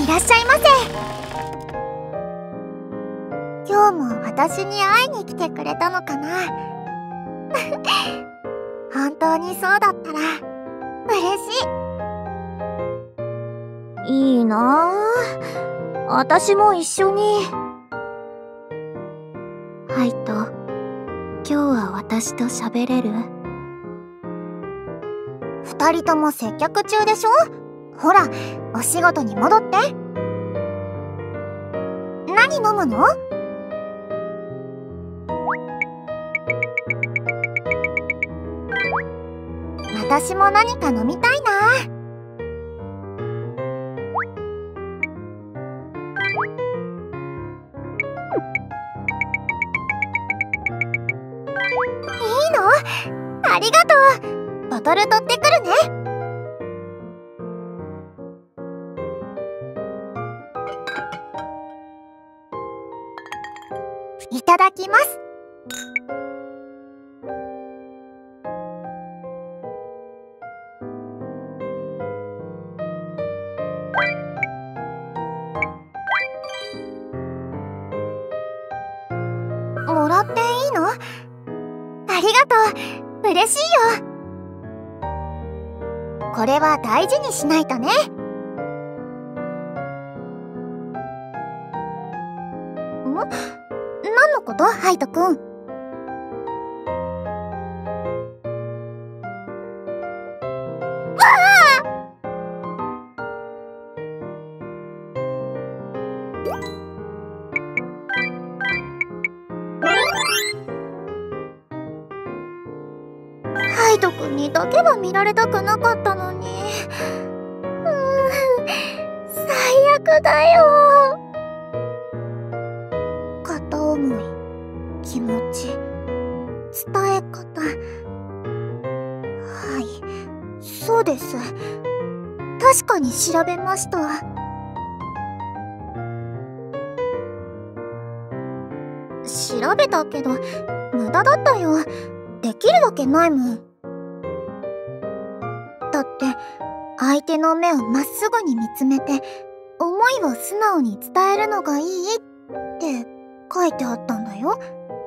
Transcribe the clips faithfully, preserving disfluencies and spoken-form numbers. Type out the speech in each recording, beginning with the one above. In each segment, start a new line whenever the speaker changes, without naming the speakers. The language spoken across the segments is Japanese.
いらっしゃいませ。今日も私に会いに来てくれたのかな。本当にそうだったら嬉しい。いいなぁ。私も一緒に。ハイト、今日は私と喋れる？二人とも接客中でしょ？ほら、お仕事に戻って。何飲むの？私も何か飲みたいな。いいの？ありがとう。ボトル取ってくるね。いただきます。もらっていいの？ありがとう。嬉しいよ。これは大事にしないとね。ん？何のこと？ハイトくん。ハイトくんにだけは見られたくなかったのに。うーん、最悪だよ。片思い、気持ち、伝え方。はい、そうです。確かに調べました。調べたけど無駄だったよ。できるわけないもん。だって相手の目をまっすぐに見つめて思いを素直に伝えるのがいいって書いてあったんだよ。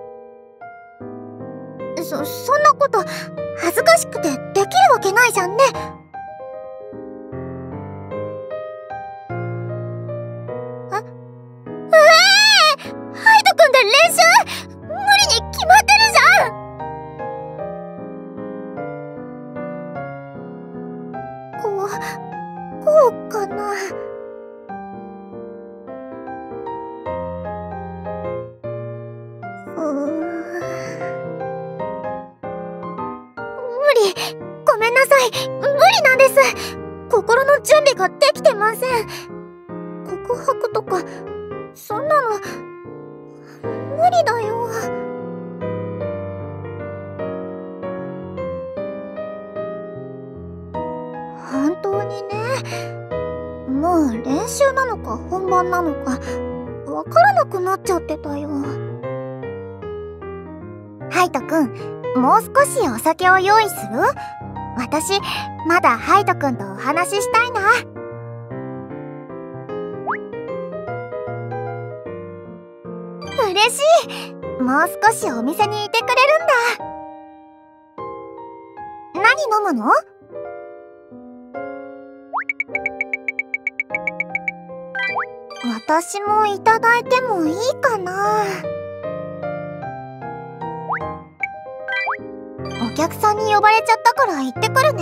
そ、そんなこと恥ずかしくてできるわけないじゃんね。え？ええー！ハイトくんで練習？無理に決まってるじゃん。こう、こうかな。うーん。無理。ごめんなさい。無理なんです。心の準備ができてません。告白とか、そんなの、無理だよ。本当にね。もう練習なのか本番なのかわからなくなっちゃってたよ。ハイトくん、もう少しお酒を用意する？私まだハイトくんとお話ししたいな。嬉しい。もう少しお店にいてくれるんだ。何飲むの？私もいただいてもいいかな。お客さんに呼ばれちゃったから行ってくるね。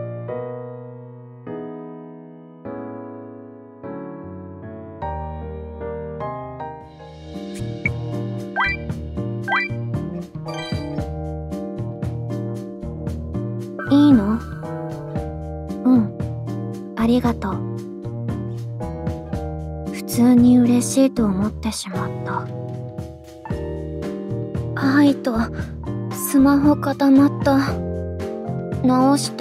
いいの？うん、ありがとう。普通に嬉しいと思ってしまった。ハイト、スマホ固まった。直して。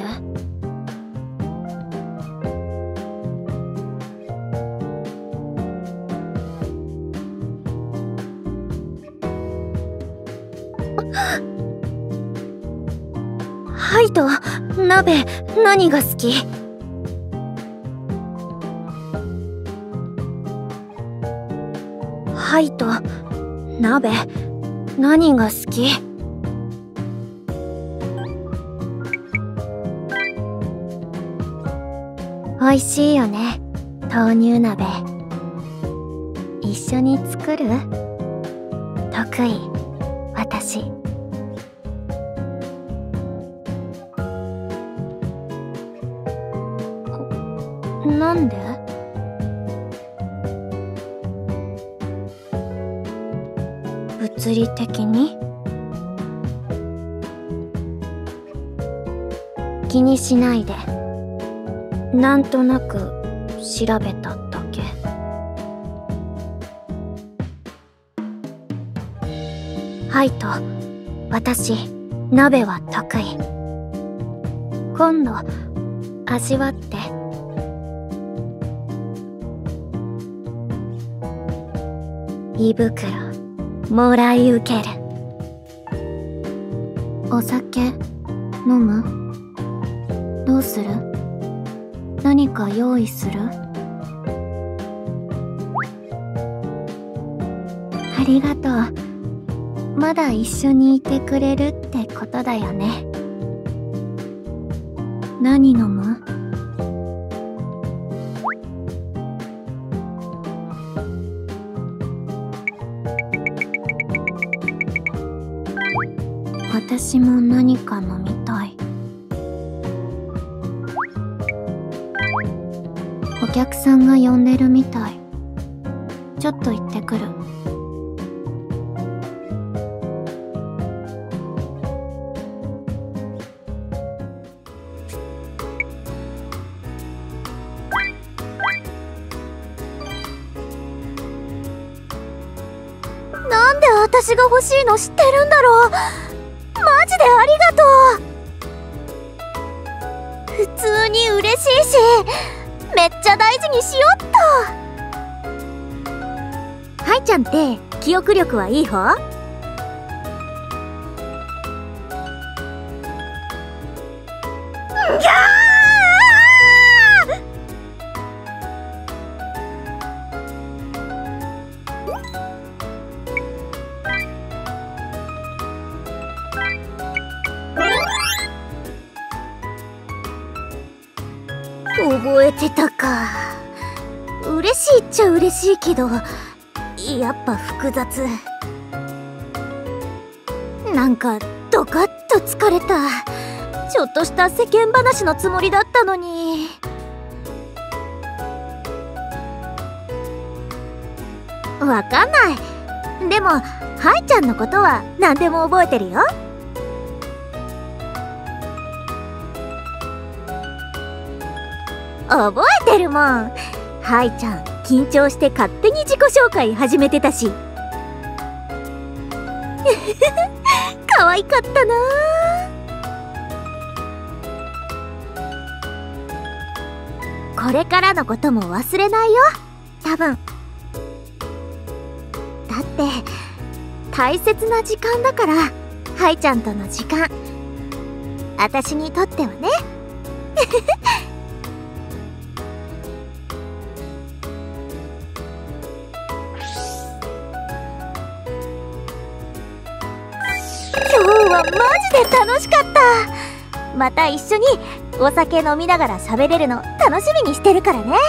ハイト、鍋何が好き？ ハイと鍋、何が好き？美味しいよね、豆乳鍋。一緒に作る？得意、私。なんで？物理的に？気にしないで。なんとなく調べただけ。ハイと私、鍋は得意。今度味わって。胃袋もらい受ける。お酒飲む？どうする？何か用意する？ありがとう。まだ一緒にいてくれるってことだよね。何飲む？私も何か飲みたい。お客さんが呼んでるみたい。ちょっと行ってくる。なんで私が欲しいの知ってるんだろう。マジでありがとう。普通に嬉しいし、めっちゃ大事にしよっと。ハイちゃんって記憶力はいい方？ギャー！覚えてたか。嬉しいっちゃ嬉しいけど、やっぱ複雑。なんかドカッと疲れた。ちょっとした世間話のつもりだったのに。わかんない。でもハイちゃんのことは何でも覚えてるよ。覚えてるもん。ハイちゃん緊張して勝手に自己紹介始めてたし。可愛かったな。これからのことも忘れないよ、多分。だって大切な時間だから、ハイちゃんとの時間。私にとってはね。今日はマジで楽しかった。また一緒にお酒飲みながら喋れるの楽しみにしてるからね。